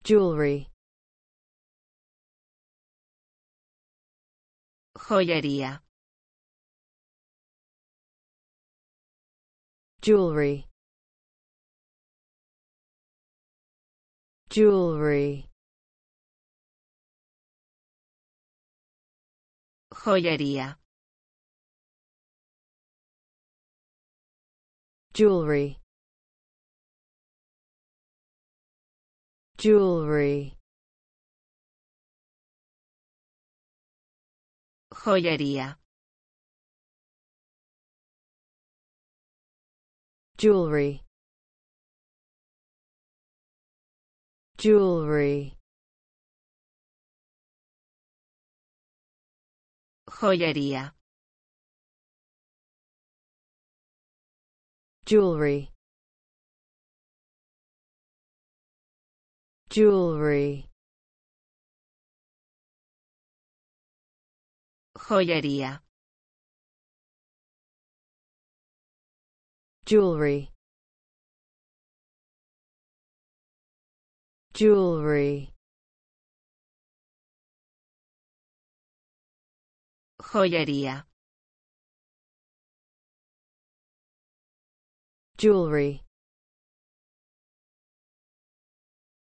jewelry, joyería, jewelry, jewelry, joyería, jewelry, jewelry, joyería, jewelry, jewelry, joyería, jewelry, jewelry, joyería, jewelry, jewelry, joyería, jewelry,